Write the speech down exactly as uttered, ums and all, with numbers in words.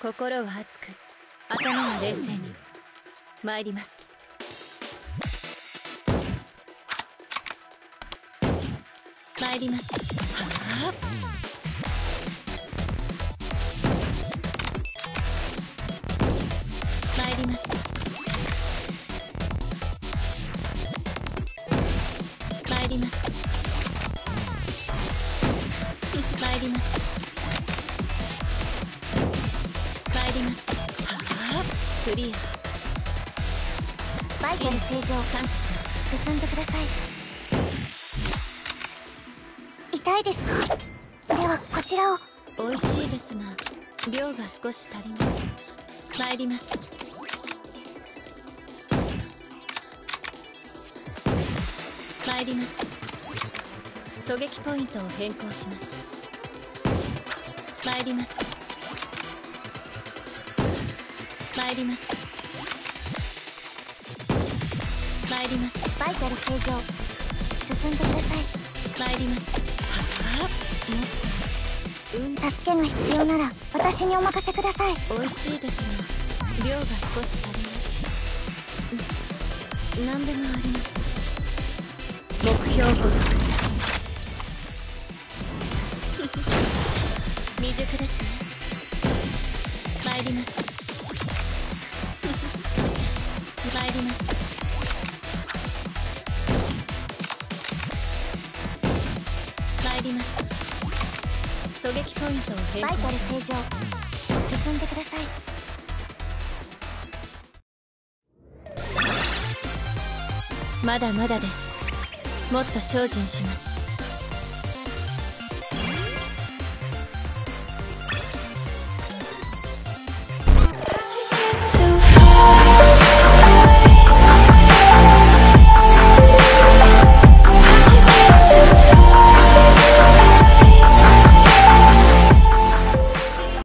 心は熱く頭は冷静に参ります。参ります。はあ、参ります。参ります。参ります。参ります。はあ、クリア。バイタル正常。感謝します。進んでください。痛いですか？ではこちらを。美味しいですが量が少し足りない。参ります。参ります。狙撃ポイントを変更します。参ります。参ります。参ります。バイタル正常。進んでください。参ります。はあ、もっと、うん、助けが必要なら私にお任せください。美味しいですが量が少し足りない。何でもあります。目標補足。未熟ですね。参ります。参ります。参ります。狙撃ポイントを変更します。バイタル正常。進んでください。まだまだです。もっと精進します。